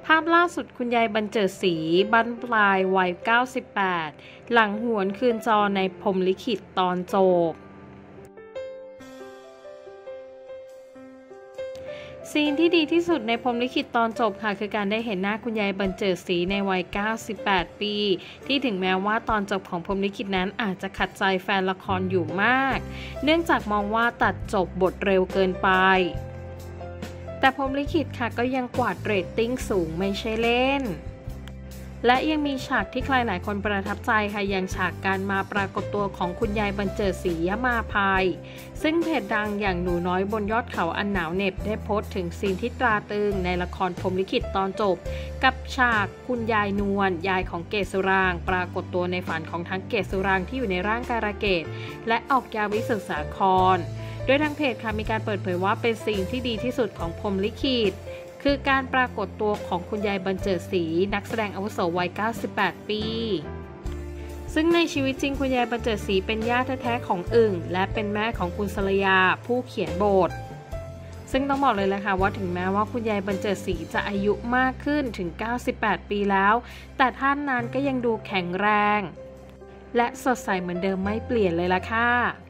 ภาพล่าสุดคุณยายบรรเจิดศรีบั้นปลายวัย 98 หลังหวนคืนจอในพรหมลิขิตตอนจบซีนที่ดีที่สุดในพรหมลิขิตตอนจบค่ะคือการได้เห็นหน้าคุณยายบรรเจิดศรีในวัย 98 ปีที่ถึงแม้ว่าตอนจบของพรหมลิขิตนั้นอาจจะขัดใจแฟนละครอยู่มากเนื่องจากมองว่าตัดจบบทเร็วเกินไปแต่พรหมลิขิตค่ะก็ยังกวาดเรตติ้งสูงไม่ใช่เล่นและยังมีฉากที่ใครหลายคนประทับใจค่ะอย่างฉากการมาปรากฏตัวของคุณยายบรรเจิดศรียมาภัยซึ่งเพจดังอย่างหนูน้อยบนยอดเขาอันหนาวเหน็บได้โพสต์ถึงซีนที่ตราตรึงในละครพรหมลิขิตตอนจบกับฉากคุณยายนวลยายของเกศสุรางค์ปรากฏตัวในฝันของทั้งเกศสุรางค์ที่อยู่ในร่างการะเกดและออกยาวิสุทธิสาครโดยทางเพจค่ะมีการเปิดเผยว่าเป็นซีนที่ดีที่สุดของพรหมลิขิตคือการปรากฏตัวของคุณยายบรรเจิดศรีนักแสดงอาวุโสวัย 98 ปีซึ่งในชีวิตจริงคุณยายบรรเจิดศรีเป็นย่าแท้ๆของอึ่งและเป็นแม่ของคุณสรยาผู้เขียนบทซึ่งต้องบอกเลยแหละค่ะว่าถึงแม้ว่าคุณยายบรรเจิดศรีจะอายุมากขึ้นถึง 98 ปีแล้วแต่ท่านนั้นก็ยังดูแข็งแรงและสดใสเหมือนเดิมไม่เปลี่ยนเลยล่ะค่ะ